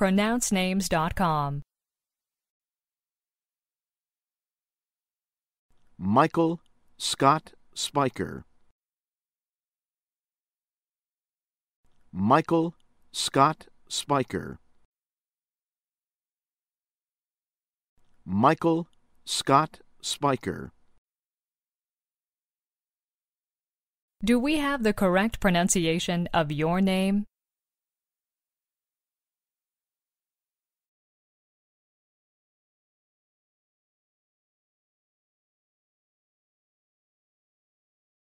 pronouncenames.com. Michael Scott Speicher. Michael Scott Speicher. Michael Scott Speicher. Do we have the correct pronunciation of your name?